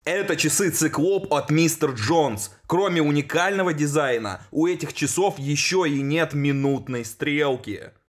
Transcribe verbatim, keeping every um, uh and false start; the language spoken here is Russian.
Это часы Циклоп от мистер Джонс. Кроме уникального дизайна, у этих часов еще и нет минутной стрелки.